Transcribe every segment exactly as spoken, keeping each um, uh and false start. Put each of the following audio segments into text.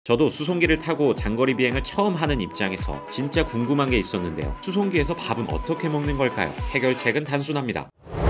저도 수송기를 타고 장거리 비행을 처음 하는 입장에서 진짜 궁금한 게 있었는데요. 수송기에서 밥은 어떻게 먹는 걸까요? 해결책은 단순합니다.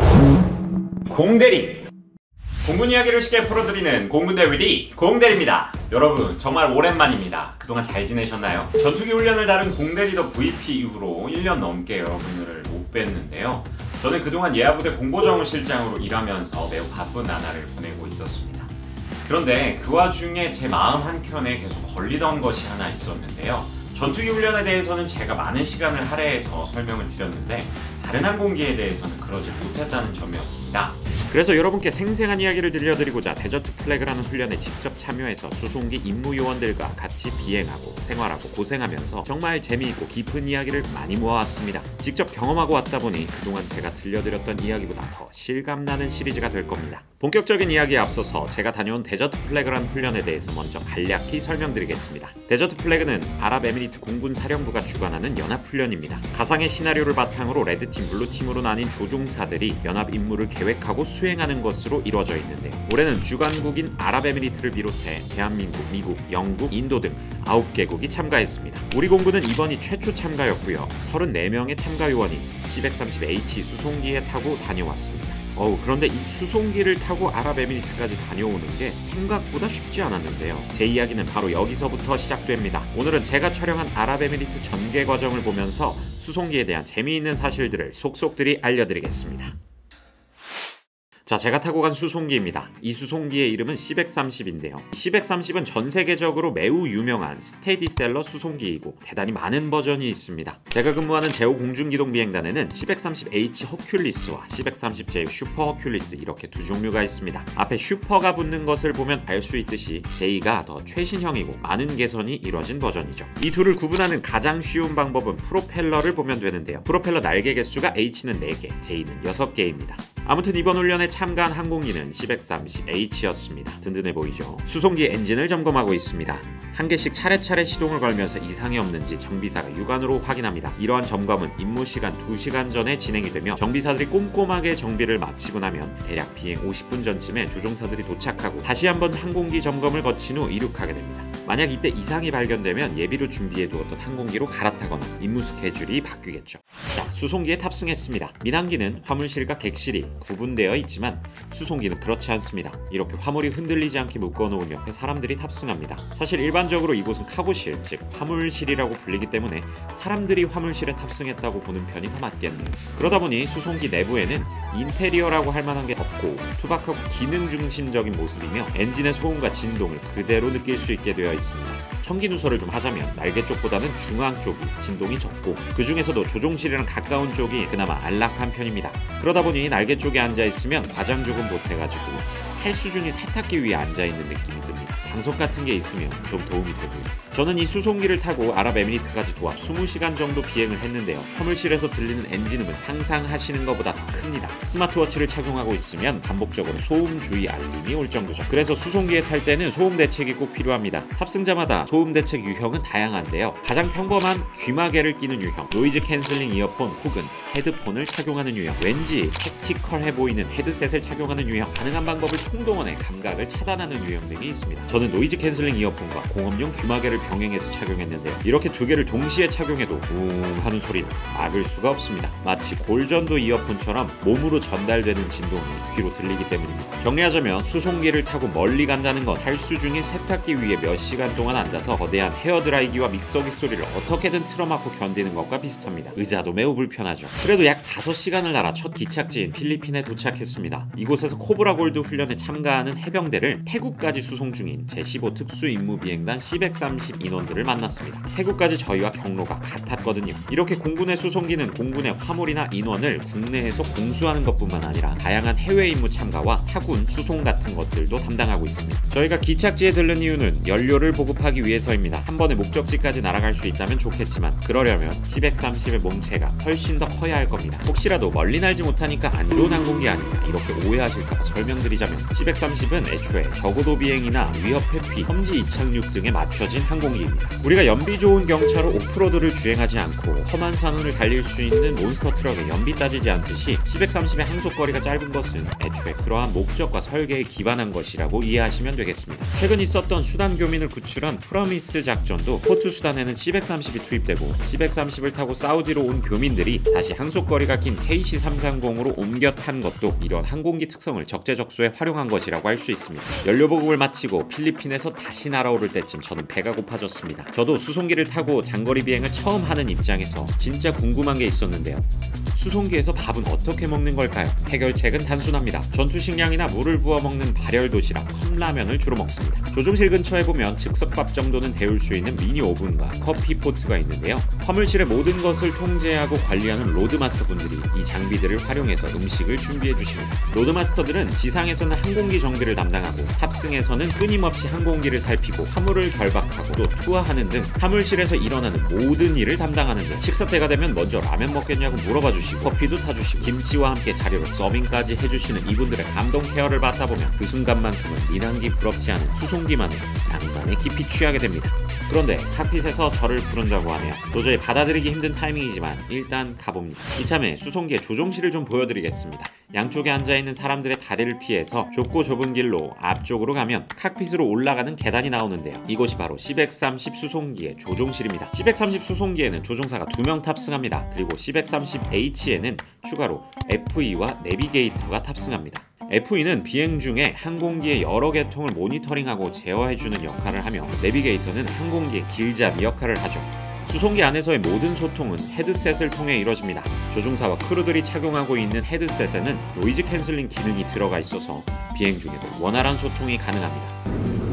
공대리! 공군 이야기를 쉽게 풀어드리는 공군대위리 공대리입니다. 여러분 정말 오랜만입니다. 그동안 잘 지내셨나요? 전투기 훈련을 다룬 공대리더 브이피 이후로 일 년 넘게 여러분들을 못 뵀는데요. 저는 그동안 예하부대 공보정무실장으로 일하면서 매우 바쁜 나날을 보내고 있었습니다. 그런데 그 와중에 제 마음 한켠에 계속 걸리던 것이 하나 있었는데요. 전투기 훈련에 대해서는 제가 많은 시간을 할애해서 설명을 드렸는데 다른 항공기에 대해서는 그러지 못했다는 점이었습니다. 그래서 여러분께 생생한 이야기를 들려드리고자 데저트 플래그라는 훈련에 직접 참여해서 수송기 임무 요원들과 같이 비행하고 생활하고 고생하면서 정말 재미있고 깊은 이야기를 많이 모아왔습니다. 직접 경험하고 왔다 보니 그동안 제가 들려드렸던 이야기보다 더 실감나는 시리즈가 될 겁니다. 본격적인 이야기에 앞서서 제가 다녀온 데저트 플래그라는 훈련에 대해서 먼저 간략히 설명드리겠습니다. 데저트 플래그는 아랍에미리트 공군 사령부가 주관하는 연합훈련입니다. 가상의 시나리오를 바탕으로 레드팀, 블루팀으로 나뉜 조종사들이 연합 임무를 계획하고 수행하는 것으로 이루어져 있는데요. 올해는 주관국인 아랍에미리트를 비롯해 대한민국, 미국, 영국, 인도 등 아홉 개국이 참가했습니다. 우리 공군은 이번이 최초 참가였고요. 서른네 명의 참가 요원이 씨 백삼십 에이치 수송기에 타고 다녀왔습니다. 어우, 그런데 이 수송기를 타고 아랍에미리트까지 다녀오는 게 생각보다 쉽지 않았는데요. 제 이야기는 바로 여기서부터 시작됩니다. 오늘은 제가 촬영한 아랍에미리트 전개 과정을 보면서 수송기에 대한 재미있는 사실들을 속속들이 알려드리겠습니다. 자, 제가 타고 간 수송기입니다. 이 수송기의 이름은 씨 백삼십인데요. 씨 백삼십은 전 세계적으로 매우 유명한 스테디셀러 수송기이고 대단히 많은 버전이 있습니다. 제가 근무하는 제오 공중기동비행단에는 씨 백삼십 에이치 허큘리스와 씨 백삼십 제이 슈퍼 허큘리스 이렇게 두 종류가 있습니다. 앞에 슈퍼가 붙는 것을 보면 알 수 있듯이 제이가 더 최신형이고 많은 개선이 이뤄진 버전이죠. 이 둘을 구분하는 가장 쉬운 방법은 프로펠러를 보면 되는데요. 프로펠러 날개 개수가 H는 네 개, 제이는 여섯 개입니다. 아무튼 이번 훈련에 참가한 항공기는 씨 백삼십 에이치였습니다. 든든해 보이죠? 수송기 엔진을 점검하고 있습니다. 한 개씩 차례차례 시동을 걸면서 이상이 없는지 정비사가 육안으로 확인합니다. 이러한 점검은 임무 시간 두 시간 전에 진행이 되며 정비사들이 꼼꼼하게 정비를 마치고 나면 대략 비행 오십 분 전쯤에 조종사들이 도착하고 다시 한번 항공기 점검을 거친 후 이륙하게 됩니다. 만약 이때 이상이 발견되면 예비로 준비해두었던 항공기로 갈아타거나 임무 스케줄이 바뀌겠죠. 자, 수송기에 탑승했습니다. 민항기는 화물실과 객실이 구분되어 있지만 수송기는 그렇지 않습니다. 이렇게 화물이 흔들리지 않게 묶어놓은 옆에 사람들이 탑승합니다. 사실 일반적으로 이곳은 카고실, 즉 화물실이라고 불리기 때문에 사람들이 화물실에 탑승했다고 보는 편이 더 맞겠네요. 그러다 보니 수송기 내부에는 인테리어라고 할 만한 게 없고 투박하고 기능 중심적인 모습이며 엔진의 소음과 진동을 그대로 느낄 수 있게 되어 있습니다. 청기 누설을 좀 하자면 날개 쪽보다는 중앙 쪽이 진동이 적고 그 중에서도 조종실이랑 가까운 쪽이 그나마 안락한 편입니다. 그러다 보니 날개 쪽에 앉아있으면 과장 조금 보태가지고 탈수중이 세탁기 위에 앉아있는 느낌이 듭니다. 방석 같은 게 있으면 좀 도움이 되고요. 저는 이 수송기를 타고 아랍에미리트까지 도합 이십 시간 정도 비행을 했는데요. 화물실에서 들리는 엔진음은 상상하시는 것보다 더 큽니다. 스마트워치를 착용하고 있으면 반복적으로 소음 주의 알림이 올 정도죠. 그래서 수송기에 탈 때는 소음 대책이 꼭 필요합니다. 탑승자마다 소음 대책 유형은 다양한데요. 가장 평범한 귀마개를 끼는 유형, 노이즈 캔슬링 이어폰 혹은 헤드폰을 착용하는 유형, 왠지 택티컬해 보이는 헤드셋을 착용하는 유형, 가능한 방법을 총동원해 감각을 차단하는 유형 등이 있습니다. 저는 노이즈 캔슬링 이어폰과 공업용 귀마개를 병행해서 착용했는데요. 이렇게 두 개를 동시에 착용해도 웅 하는 소리는 막을 수가 없습니다. 마치 골전도 이어폰처럼 몸으로 전달되는 진동이 귀로 들리기 때문입니다. 정리하자면 수송기를 타고 멀리 간다는 건 탈수 중인 세탁기 위에 몇 시간 동안 앉아서 거대한 헤어드라이기와 믹서기 소리를 어떻게든 틀어막고 견디는 것과 비슷합니다. 의자도 매우 불편하죠. 그래도 약 다섯 시간을 날아 첫 기착지인 필리핀에 도착했습니다. 이곳에서 코브라 골드 훈련에 참가하는 해병대를 태국까지 수송 중인 제십오 특수임무비행단 씨 백삼십 인원들을 만났습니다. 태국까지 저희와 경로가 같았거든요. 이렇게 공군의 수송기는 공군의 화물이나 인원을 국내에서 공수하는 것뿐만 아니라 다양한 해외 임무 참가와 타군, 수송 같은 것들도 담당하고 있습니다. 저희가 기착지에 들른 이유는 연료를 보급하기 위해서입니다. 한 번에 목적지까지 날아갈 수 있다면 좋겠지만 그러려면 씨 백삼십의 몸체가 훨씬 더 커야 할 겁니다. 혹시라도 멀리 날지 못하니까 안 좋은 항공기 아니냐 이렇게 오해하실까봐 설명드리자면 씨백삼십은 애초에 저고도 비행이나 위협 회피, 험지 이착륙 등에 맞춰진 항공기입니다. 우리가 연비 좋은 경차로 오프로드를 주행하지 않고 험한 산원을 달릴 수 있는 몬스터 트럭에 연비 따지지 않듯이 씨백삼십의 항속거리가 짧은 것은 애초에 그러한 목적과 설계에 기반한 것이라고 이해하시면 되겠습니다. 최근 있었던 수단 교민을 구출한 프라미스 작전도 포트 수단에는 씨백삼십이 투입되고 씨백삼십을 타고 사우디로 온 교민들이 다시 항속거리가 긴 케이씨 삼백삼십으로 옮겨 탄 것도 이런 항공기 특성을 적재적소에 활용한 것이라고 할 수 있습니다. 연료 보급을 마치고 필리핀에서 다시 날아오를 때쯤 저는 배가 고파졌습니다. 저도 수송기를 타고 장거리 비행을 처음 하는 입장에서 진짜 궁금한 게 있었는데요. 수송기에서 밥은 어떻게 먹는 걸까요? 해결책은 단순합니다. 전투 식량이나 물을 부어 먹는 발열 도시락, 컵라면을 주로 먹습니다. 조종실 근처에 보면 즉석밥 정도는 데울 수 있는 미니 오븐과 커피 포트가 있는데요. 화물실의 모든 것을 통제하고 관리하는 로드마스터 분들이 이 장비들을 활용해서 음식을 준비해 주십니다. 로드마스터들은 지상에서는 항공기 정비를 담당하고 탑승에서는 끊임없이 항공기를 살피고 화물을 결박하고 또 투하하는 등 화물실에서 일어나는 모든 일을 담당하는데, 식사 때가 되면 먼저 라면 먹겠냐고 물어봐 주시고 커피도 타주시고 김치와 함께 자리로 서빙까지 해주시는 이분들의 감동 케어를 받다 보면 그 순간만큼은 민항기 부럽지 않은 수송기만의 낭만에 깊이 취하게 됩니다. 그런데 칵핏에서 저를 부른다고 하네요. 도저히 받아들이기 힘든 타이밍이지만 일단 가봅니다. 이참에 수송기의 조종실을 좀 보여드리겠습니다. 양쪽에 앉아있는 사람들의 다리를 피해서 좁고 좁은 길로 앞쪽으로 가면 칵핏으로 올라가는 계단이 나오는데요. 이곳이 바로 씨백삼십 수송기의 조종실입니다. 씨백삼십 수송기에는 조종사가 두 명 탑승합니다. 그리고 씨백삼십 에이치에는 추가로 에프이와 내비게이터가 탑승합니다. 에프이는 비행 중에 항공기의 여러 계통을 모니터링하고 제어해주는 역할을 하며, 내비게이터는 항공기의 길잡이 역할을 하죠. 수송기 안에서의 모든 소통은 헤드셋을 통해 이뤄집니다. 조종사와 크루들이 착용하고 있는 헤드셋에는 노이즈 캔슬링 기능이 들어가 있어서 비행 중에도 원활한 소통이 가능합니다.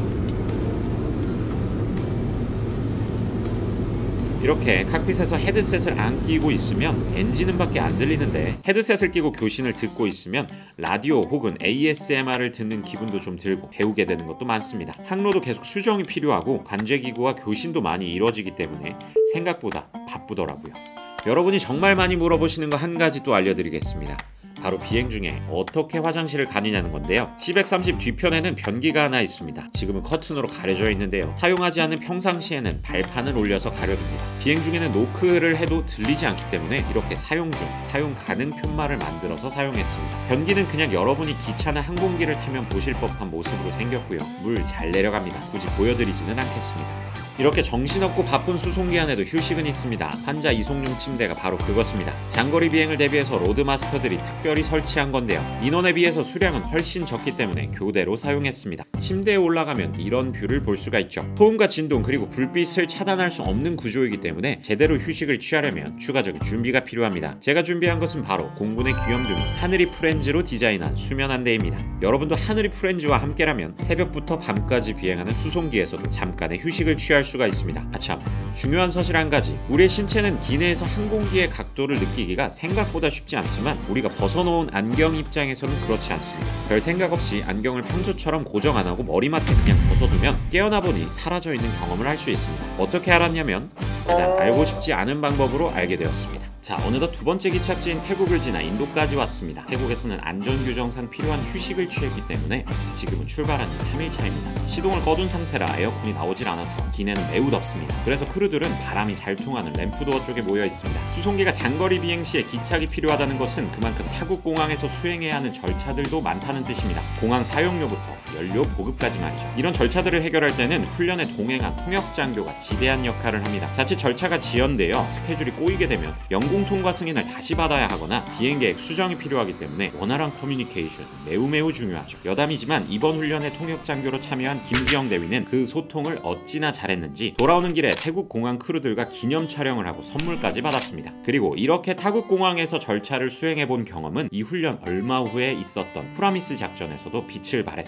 이렇게 칵핏에서 헤드셋을 안 끼고 있으면 엔진음 밖에 안 들리는데, 헤드셋을 끼고 교신을 듣고 있으면 라디오 혹은 에이에스엠알을 듣는 기분도 좀 들고 배우게 되는 것도 많습니다. 항로도 계속 수정이 필요하고 관제기구와 교신도 많이 이루어지기 때문에 생각보다 바쁘더라고요. 여러분이 정말 많이 물어보시는 거 한 가지 또 알려드리겠습니다. 바로 비행 중에 어떻게 화장실을 가느냐는 건데요. 씨백삼십 뒤편에는 변기가 하나 있습니다. 지금은 커튼으로 가려져 있는데요. 사용하지 않는 평상시에는 발판을 올려서 가려둡니다. 비행 중에는 노크를 해도 들리지 않기 때문에 이렇게 사용 중, 사용 가능 편말을 만들어서 사용했습니다. 변기는 그냥 여러분이 기차나 항공기를 타면 보실 법한 모습으로 생겼고요. 물 잘 내려갑니다. 굳이 보여드리지는 않겠습니다. 이렇게 정신없고 바쁜 수송기 안에도 휴식은 있습니다. 환자 이송용 침대가 바로 그것입니다. 장거리 비행을 대비해서 로드마스터들이 특별히 설치한 건데요. 인원에 비해서 수량은 훨씬 적기 때문에 교대로 사용했습니다. 침대에 올라가면 이런 뷰를 볼 수가 있죠. 소음과 진동 그리고 불빛을 차단할 수 없는 구조이기 때문에 제대로 휴식을 취하려면 추가적인 준비가 필요합니다. 제가 준비한 것은 바로 공군의 귀염둥이 하늘이 프렌즈로 디자인한 수면 안대입니다. 여러분도 하늘이 프렌즈와 함께라면 새벽부터 밤까지 비행하는 수송기에서도 잠깐의 휴식을 취할 수 수가 있습니다. 아참, 중요한 사실 한 가지. 우리의 신체는 기내에서 항공기의 각도를 느끼기가 생각보다 쉽지 않지만 우리가 벗어놓은 안경 입장에서는 그렇지 않습니다. 별 생각 없이 안경을 평소처럼 고정 안 하고 머리맡에 그냥 벗어두면 깨어나 보니 사라져 있는 경험을 할 수 있습니다. 어떻게 알았냐면 가장 알고 싶지 않은 방법으로 알게 되었습니다. 자, 어느덧 두 번째 기착지인 태국을 지나 인도까지 왔습니다. 태국에서는 안전규정상 필요한 휴식을 취했기 때문에 지금은 출발한 지 삼 일 차입니다. 시동을 꺼둔 상태라 에어컨이 나오질 않아서 기내는 매우 덥습니다. 그래서 크루들은 바람이 잘 통하는 램프도어 쪽에 모여 있습니다. 수송기가 장거리 비행 시에 기착이 필요하다는 것은 그만큼 타국 공항에서 수행해야 하는 절차들도 많다는 뜻입니다. 공항 사용료부터 연료 보급까지 말이죠. 이런 절차들을 해결할 때는 훈련에 동행한 통역장교가 지대한 역할을 합니다. 자칫 절차가 지연되어 스케줄이 꼬이게 되면 영공 통과 승인을 다시 받아야 하거나 비행계획 수정이 필요하기 때문에 원활한 커뮤니케이션 매우 매우 중요하죠. 여담이지만 이번 훈련에 통역장교로 참여한 김지영 대위는 그 소통을 어찌나 잘했는지 돌아오는 길에 태국 공항 크루들과 기념 촬영을 하고 선물까지 받았습니다. 그리고 이렇게 타국 공항에서 절차를 수행해본 경험은 이 훈련 얼마 후에 있었던 프라미스 작전에서도 빛을 발했습니다.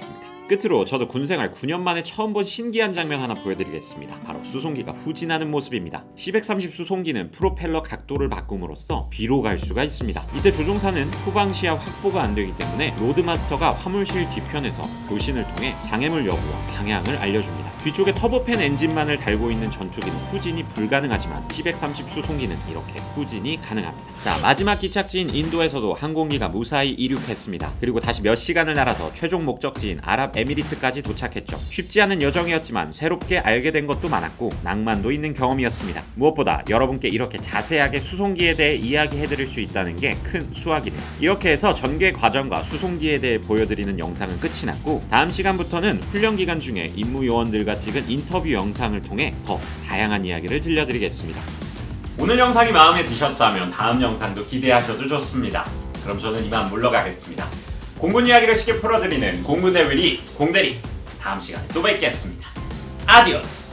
끝으로 저도 군생활 구 년 만에 처음 본 신기한 장면 하나 보여드리겠습니다. 바로 수송기가 후진하는 모습입니다. 씨 백삼십 수송기는 프로펠러 각도를 바꿈으로써 뒤로 갈 수가 있습니다. 이때 조종사는 후방 시야 확보가 안 되기 때문에 로드마스터가 화물실 뒤편에서 교신을 통해 장애물 여부와 방향을 알려줍니다. 뒤쪽에 터보팬 엔진만을 달고 있는 전투기는 후진이 불가능하지만 씨 백삼십 수송기는 이렇게 후진이 가능합니다. 자, 마지막 기착지인 인도에서도 항공기가 무사히 이륙했습니다. 그리고 다시 몇 시간을 날아서 최종 목적지인 아랍에미리트까지 도착했죠. 쉽지 않은 여정이었지만 새롭게 알게 된 것도 많았고 낭만도 있는 경험이었습니다. 무엇보다 여러분께 이렇게 자세하게 수송기에 대해 이야기해드릴 수 있다는 게 큰 수확이네요. 이렇게 해서 전개 과정과 수송기에 대해 보여드리는 영상은 끝이 났고, 다음 시간부터는 훈련 기간 중에 임무 요원들과 찍은 인터뷰 영상을 통해 더 다양한 이야기를 들려드리겠습니다. 오늘 영상이 마음에 드셨다면 다음 영상도 기대하셔도 좋습니다. 그럼 저는 이만 물러가겠습니다. 공군 이야기를 쉽게 풀어드리는 공군의 위리 공대리, 다음 시간에 또 뵙겠습니다. 아디오스.